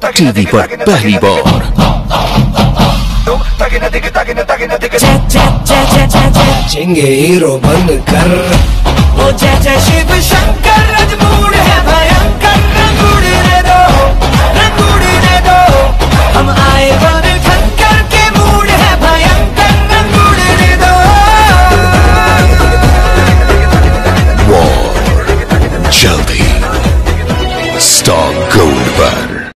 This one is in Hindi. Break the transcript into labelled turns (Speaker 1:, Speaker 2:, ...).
Speaker 1: टीवी पर पहली बार।
Speaker 2: चिंगे हीरो बन कर, ओ जय जय शिव शंकर।